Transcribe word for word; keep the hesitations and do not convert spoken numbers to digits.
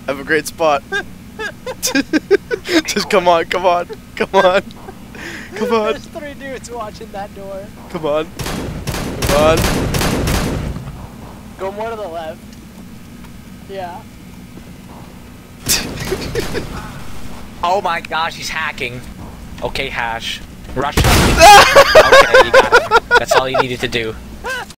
have a great spot. Just come on, come on, come on, come on. There's three dudes watching that door. Come on, come on. Go more to the left. Yeah. Oh my gosh, he's hacking. Okay, Hash. Rush him. Okay, you got it. That's all you needed to do.